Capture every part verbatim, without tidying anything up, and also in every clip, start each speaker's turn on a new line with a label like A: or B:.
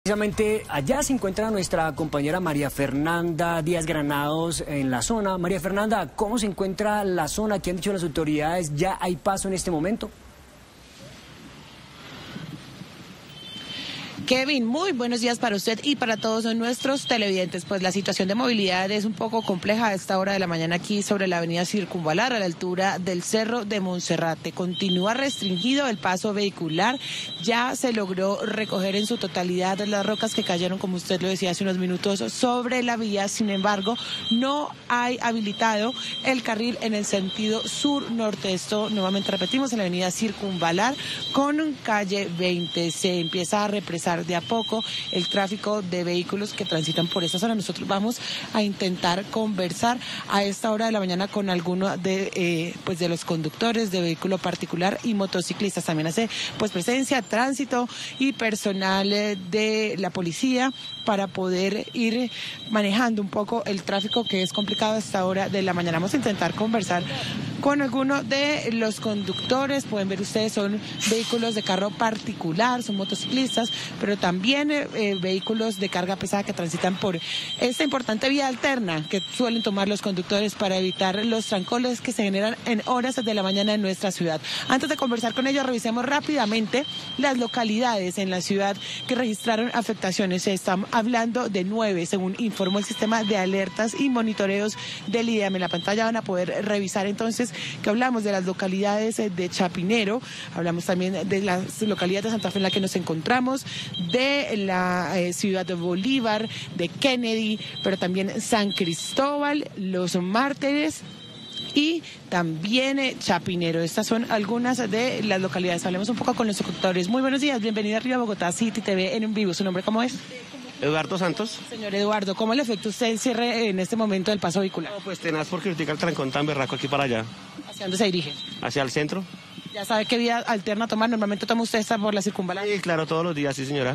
A: Precisamente allá se encuentra nuestra compañera María Fernanda Díaz Granados en la zona. María Fernanda, ¿cómo se encuentra la zona? ¿Qué han dicho las autoridades? ¿Ya hay paso en este momento?
B: Kevin, muy buenos días para usted y para todos nuestros televidentes. Pues la situación de movilidad es un poco compleja a esta hora de la mañana aquí sobre la avenida Circunvalar a la altura del Cerro de Monserrate. Continúa restringido el paso vehicular. Ya se logró recoger en su totalidad las rocas que cayeron, como usted lo decía hace unos minutos, sobre la vía. Sin embargo, no hay habilitado el carril en el sentido sur-norte. Esto, nuevamente repetimos, en la avenida Circunvalar con calle veinte. Se empieza a represar de a poco el tráfico de vehículos que transitan por esta zona. Nosotros vamos a intentar conversar a esta hora de la mañana con alguno de eh, pues de los conductores de vehículo particular y motociclistas. También hace pues presencia, tránsito y personal eh, de la policía para poder ir manejando un poco el tráfico que es complicado a esta hora de la mañana. Vamos a intentar conversar con alguno de los conductores. Pueden ver ustedes, son vehículos de carro particular, son motociclistas, pero también eh, eh, vehículos de carga pesada que transitan por esta importante vía alterna que suelen tomar los conductores para evitar los trancones que se generan en horas de la mañana en nuestra ciudad. Antes de conversar con ellos, revisemos rápidamente las localidades en la ciudad que registraron afectaciones. Se están hablando de nueve, según informó el sistema de alertas y monitoreos del I D E A M. En la pantalla van a poder revisar entonces que hablamos de las localidades de Chapinero, hablamos también de las localidades de Santa Fe en la que nos encontramos, de la eh, ciudad de Bolívar, de Kennedy, pero también San Cristóbal, Los Mártires y también eh, Chapinero. Estas son algunas de las localidades. Hablemos un poco con los conductores. Muy buenos días, bienvenido arriba a Bogotá City T V en un vivo. ¿Su nombre cómo es?
C: Eduardo Santos.
B: Señor Eduardo, ¿cómo le afecta a usted el cierre en este momento del paso vehicular?
C: No, pues tenaz porque critica el trancón tan berraco aquí para allá.
B: ¿Hacia dónde se dirige?
C: Hacia el centro.
B: ¿Ya sabe qué vía alterna tomar? Normalmente toma usted esta por la Circunvalar.
C: Sí, claro, todos los días, sí señora.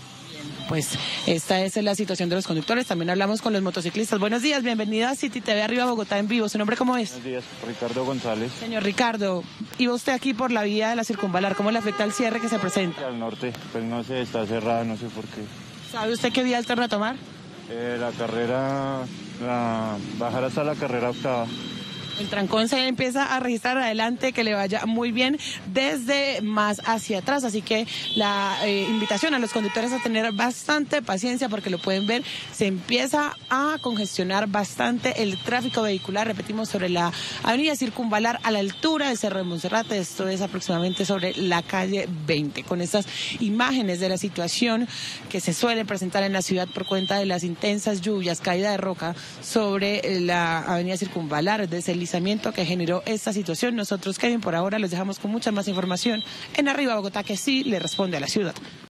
B: Pues esta es la situación de los conductores. También hablamos con los motociclistas. Buenos días, bienvenida a City T V arriba Bogotá en vivo. ¿Su nombre cómo es?
D: Buenos días, Ricardo González.
B: Señor Ricardo, ¿iba usted aquí por la vía de la Circunvalar? ¿Cómo le afecta el cierre que se presenta?
D: Al norte, pues no sé, está cerrada, no sé por qué.
B: ¿Sabe usted qué vía alterna tomar?
D: Eh, la carrera, la, bajar hasta la carrera octava.
B: El trancón se empieza a registrar. Adelante, que le vaya muy bien desde más hacia atrás, así que la eh, invitación a los conductores a tener bastante paciencia porque lo pueden ver, se empieza a congestionar bastante el tráfico vehicular, repetimos, sobre la avenida Circunvalar a la altura del Cerro de Monserrate. Esto es aproximadamente sobre la calle veinte, con estas imágenes de la situación que se suele presentar en la ciudad por cuenta de las intensas lluvias, caída de roca sobre la avenida Circunvalar, desde que generó esta situación. Nosotros, Kevin, por ahora les dejamos con mucha más información en Arriba Bogotá, que sí le responde a la ciudad.